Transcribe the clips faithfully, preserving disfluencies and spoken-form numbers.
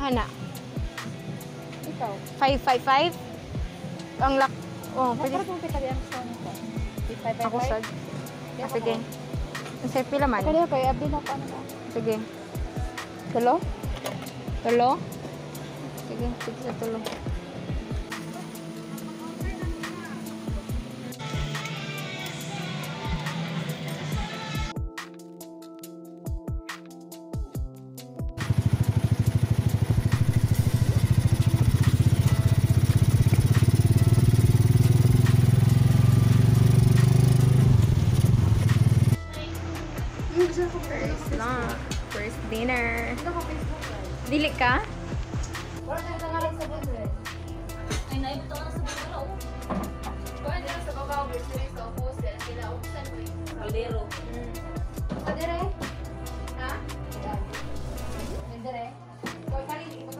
Ana. Ikaw. five five five? Ang lak... Oh, pwede. Pwede kung kita yung song ko. five five five? Ako sad. Ah, sige. Ang say pila man? Kaya kayo, abdi na paano ka? Sige. Tulo? Tulo? Sige, sige sa tulo. First lang. First dinner. Dili ka? Wala na sa ngalan sa buwan. Ay, naibot ako na sa bangalo. Kuha na sa babaw, business sa office, sila upusan ko yung Kaldero. Sa dire? Ha? Sa dire? Kuha ka rin, ipagkasan.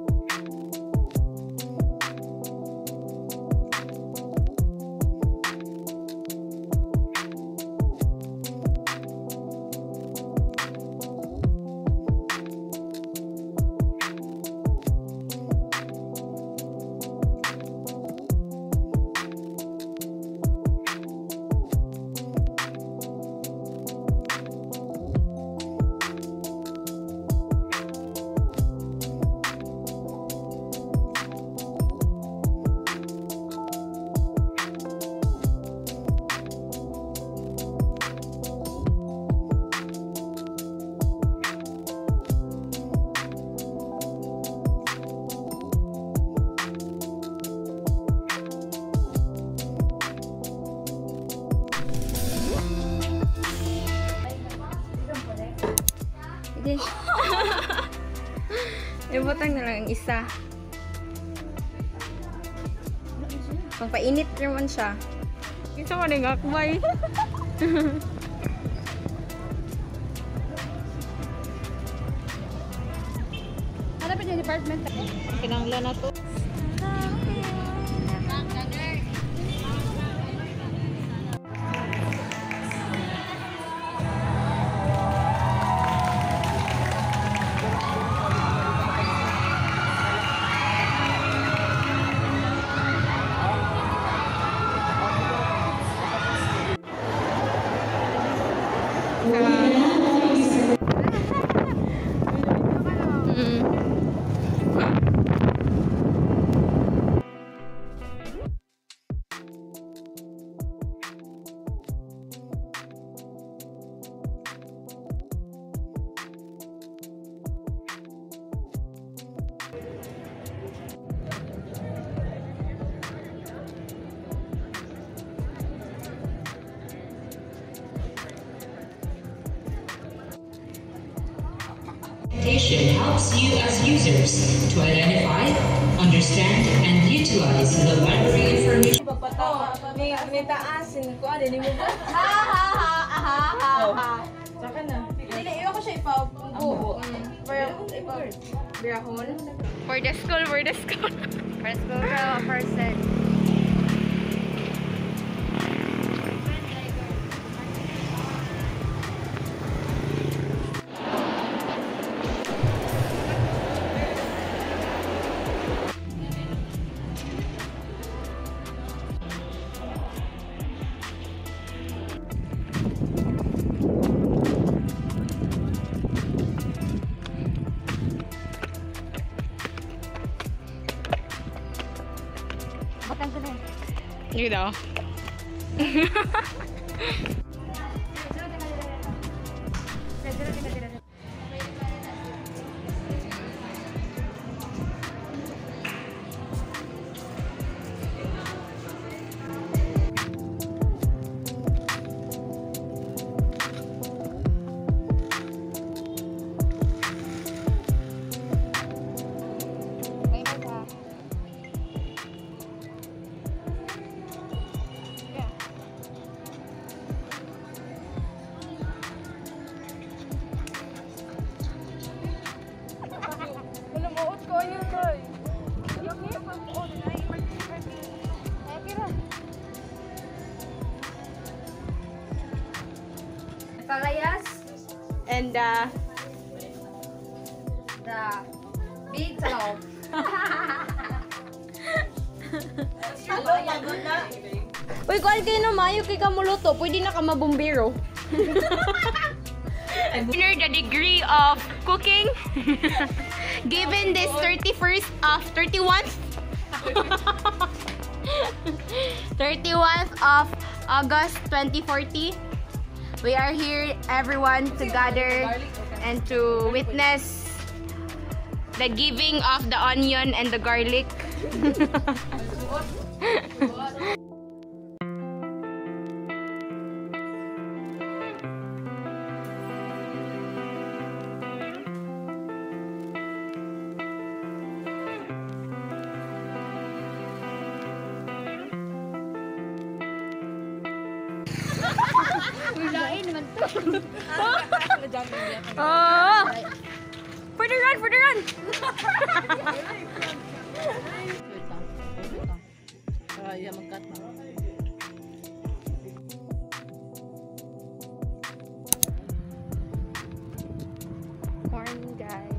Sige. Ibutang na lang ang isa. Pagpainit naman siya. Isa mo rin akbay. Hanapin yung department. Kinanglan na to. Helps you as users to identify, understand, and utilize the library information. Oh, may may taasin ko ano ni mo. Ha ha ha ha ha ha. Saka na. Dili, iwan ko siya ipa-buo. For the school, for the school. For school ka, person. Gitu. Palayas and uh, The Big salaw. Uy, kuhan kayo na mayo kay kamuluto. Pwede na ka mabumbiro. Winner the degree of cooking. Given this thirty-first of thirty-first thirty-first of August twenty forty. We are here, everyone, to gather and to witness the giving of the onion and the garlic. Oh! For the run, for the run! Kaya mag-cut na. Morning, guys.